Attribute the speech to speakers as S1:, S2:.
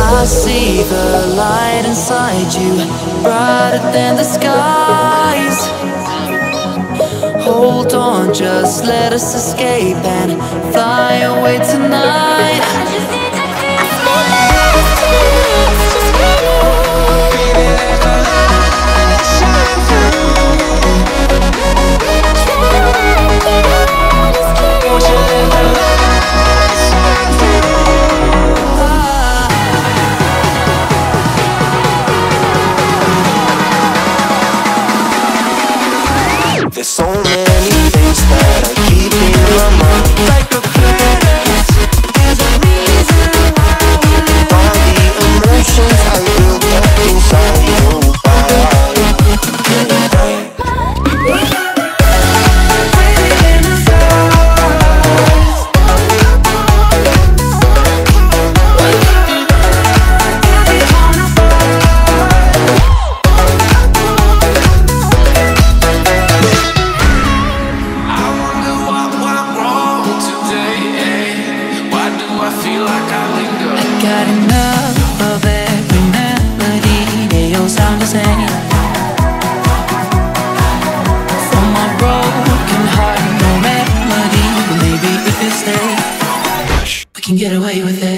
S1: I see the light inside you, brighter than the skies. Hold on, just let us escape and fly away tonight. I just need to feel just baby, let the light shine through. Won't you let the light shine through? There's so many things that I keep in my mind, like a planet. There's a reason why we live. All the emotions I built up inside your body. Breathing in the stars. Every corner got enough of every melody. They all sound the same. From my broken heart, no remedy. Maybe if you stay, we can get away with it.